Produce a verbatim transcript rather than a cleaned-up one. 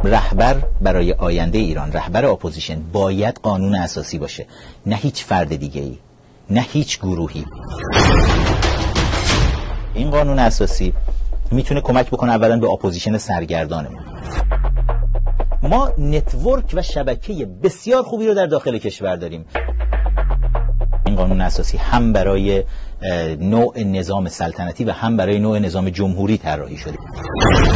رهبر برای آینده ایران، رهبر اپوزیشن باید قانون اساسی باشه، نه هیچ فرد دیگه ای، نه هیچ گروهی. این قانون اساسی میتونه کمک بکنه اولا به اپوزیشن سرگردانمون. ما نتورک و شبکه بسیار خوبی رو در داخل کشور داریم. این قانون اساسی هم برای نوع نظام سلطنتی و هم برای نوع نظام جمهوری طراحی شده.